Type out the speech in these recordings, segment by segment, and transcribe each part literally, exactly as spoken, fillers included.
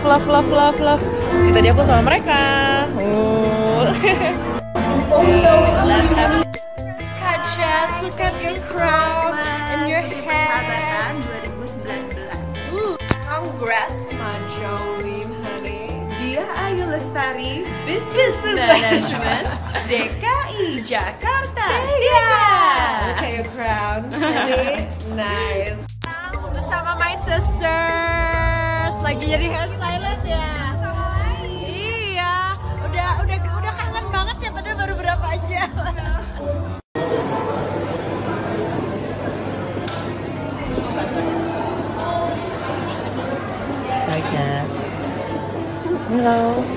love, love, love, love. Kita tadi aku sama mereka. Oh. Kaja, look at your crown and your hair. dua ribu sembilan belas. Ooh, congrats, my Jolene, honey. Dia Ayu Lestari, Business Management, D K I Jakarta. Yeah. Look at your crown, honey. Nice. Bersama my sisters, lagi jadi hairstylist ya. Iya, udah udah udah kangen banget ya, padahal baru berapa jam. Hi, Kat. Hello.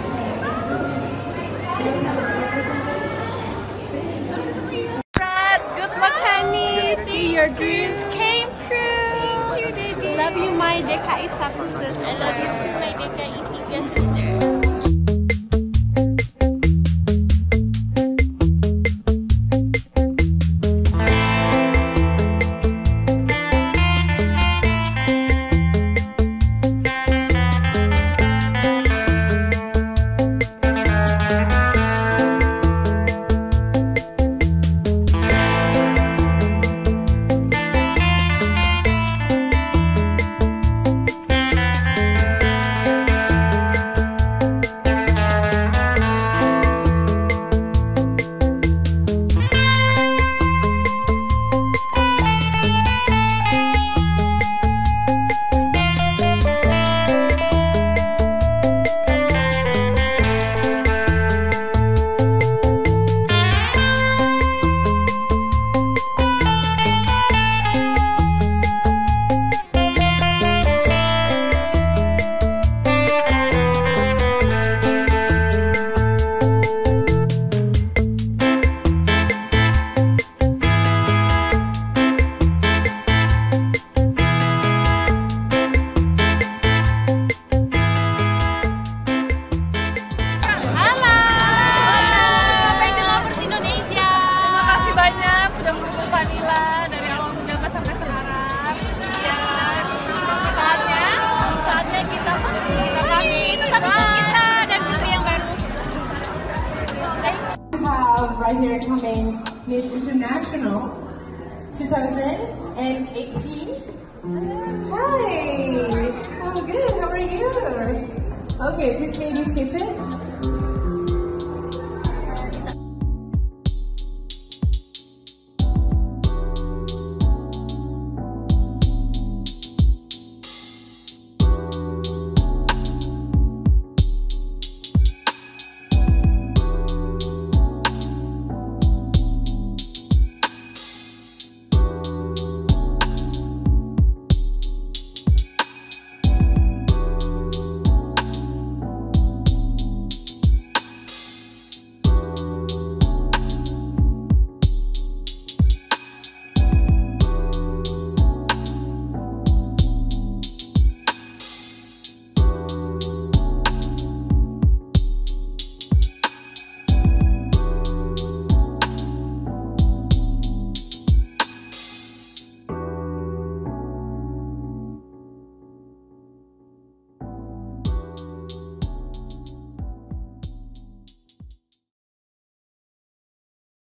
Good luck, honey. See your dreams came true. Love you, my D K I satu sister. I love you too, my D K I tiga sister. Right here coming Miss International twenty eighteen. Hi, I'm good. How are you? Okay, please maybe seated.